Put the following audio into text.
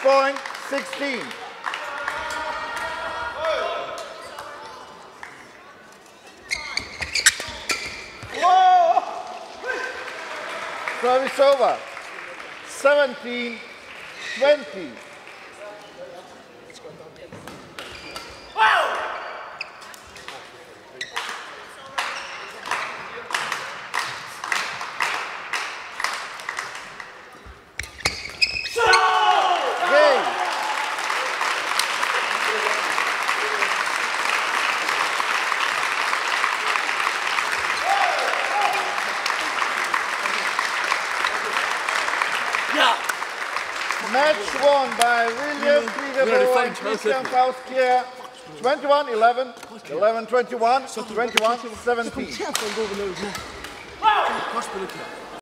point, 16. Whoa! Service over. 17, 20. Match won by William Kjær and Christian Kjær. 21-11, 11-21, 21-17.